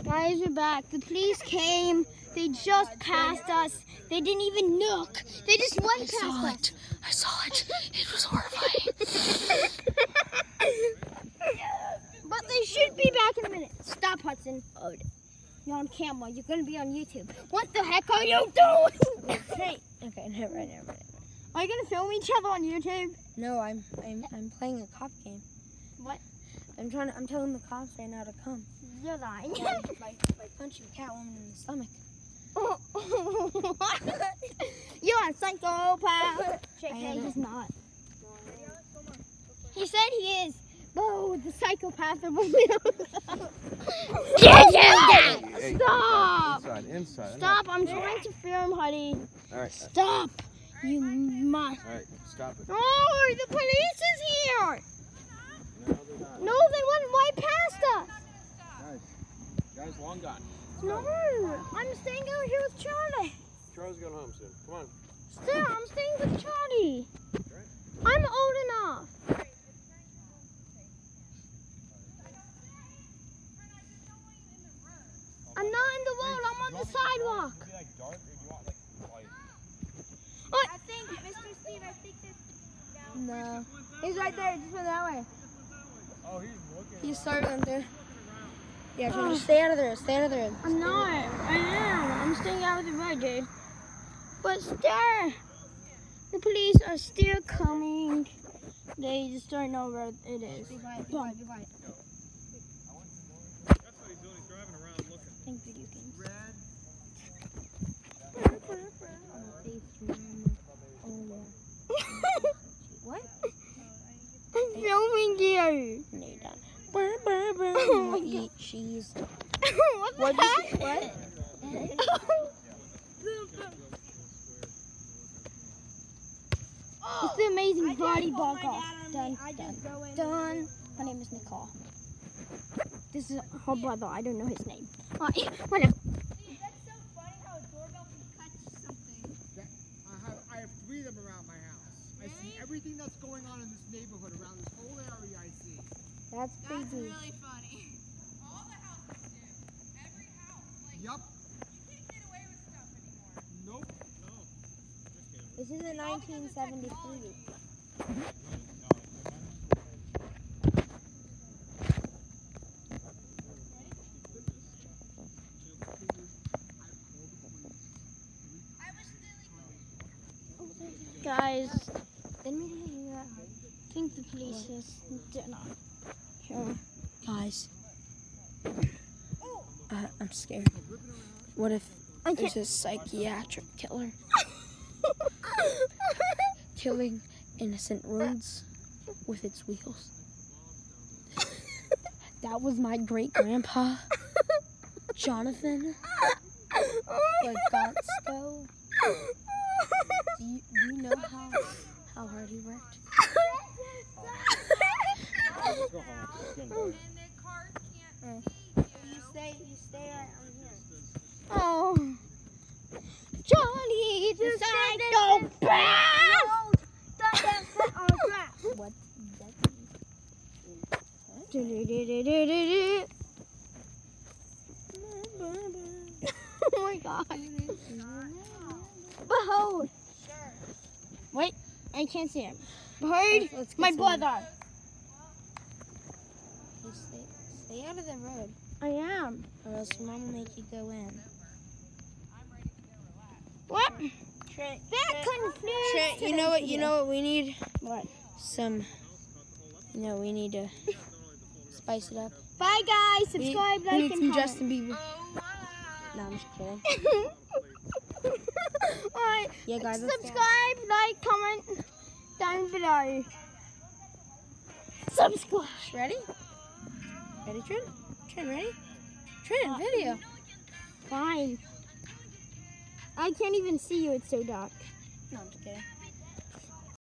Guys, we're back. The police came. They just passed us. They didn't even look. They just went past us. I saw it. It was horrifying. But they should be back in a minute. Stop, Hudson. Oh, you're on camera. You're going to be on YouTube. What the heck are you doing? Okay, never mind. Are you going to film each other on YouTube? No, I'm playing a cop game. What? I'm telling the cops they know to come. You're lying. By punching Catwoman in the stomach. You're a psychopath. JK, he's not. He said he is. Oh, the psychopath of a Hey, Stop! Inside. Stop, I'm trying to film, honey. All right. Stop. You must. All right, stop it. Oh, the police is here. No, they're not. No, they went right past us. Guys, long gone. No, I'm staying out here with Charlie. Charlie's going home soon. Come on. Still, I'm staying with Charlie. I'm old enough. I'm not in the road, I'm on the sidewalk. I think, Mr. Steve, this. No, he's right there. Just went that way. Oh, he's looking. He's starting there. Yeah, Trin, just stay out of there. Stay out of there. I'm not. I am. I'm staying out of the road, dude. But still, the police are still coming. They just don't know where it is. Be quiet. That's what he's doing. He's driving around looking. Think video games. What? I'm filming you. No, you don't. Oh, eat cheese. What the heck? What? It's the amazing body bug off. Done. Her name is Nicole. This is her brother. I don't know his name. Alright, whatever. That's so funny how a doorbell can catch something. I have 3 of them around my house. I see everything that's going on in this neighborhood, around this whole area I see. That's That's crazy. really funny. All the houses do. Every house. Like, Yup. you can't get away with stuff anymore. Nope. This is a 1973. Guys, Didn't mean to do that. I think the police is not here. Guys, I'm scared. What if there's a psychiatric killer killing innocent roads with its wheels? That was my great-grandpa, Jonathan Legonsko. Do you know how hard he worked? Let's go home. And the cars can't see You stay right on here. Oh, Johnny, the psychopath! What? Oh my God! Behold! Wait, I can't see him. Behold, Let's get my some- brother. Stay out of the road, I am. or else your mom will make you go in. What? That confused. Trent, you know what we need? What? Some, we need to spice it up. Bye, guys. Subscribe, we like, need and some comment. Justin Bieber. No, I'm just kidding. Alright. Yeah, guys, let's go. Subscribe, like, comment down below. Subscribe. Ready? Ready, Trent? Trent, ready? Trent, video. Fine. I can't even see you. It's so dark. No, I'm just kidding.